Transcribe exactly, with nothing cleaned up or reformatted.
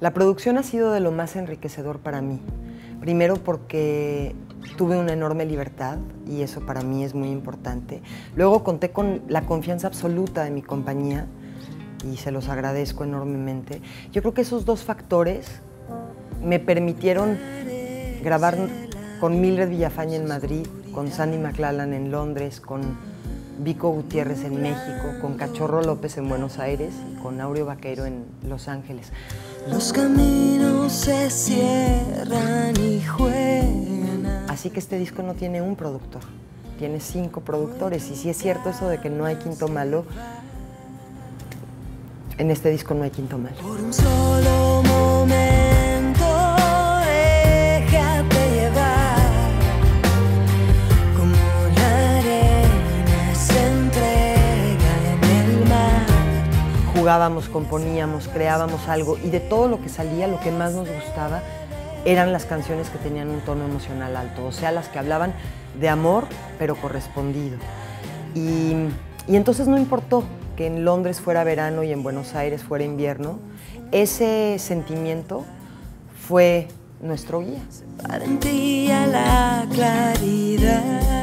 La producción ha sido de lo más enriquecedor para mí. Primero porque tuve una enorme libertad y eso para mí es muy importante. Luego conté con la confianza absoluta de mi compañía y se los agradezco enormemente. Yo creo que esos dos factores me permitieron grabar con Mildred Villafañe en Madrid, con Sandy McLachlan en Londres, con Vico Gutiérrez en México, con Cachorro López en Buenos Aires y con Áureo Baqueiro en Los Ángeles. Los caminos se cierran y juegan. Así que este disco no tiene un productor, tiene cinco productores. Y si es cierto eso de que no hay quinto malo, en este disco no hay quinto malo. Por un solo momento déjate llevar, como la arena se entrega en el mar. Jugábamos, componíamos, creábamos algo y de todo lo que salía, lo que más nos gustaba eran las canciones que tenían un tono emocional alto, o sea, las que hablaban de amor, pero correspondido. Y, y entonces no importó que en Londres fuera verano y en Buenos Aires fuera invierno, ese sentimiento fue nuestro guía. Valentía, la claridad.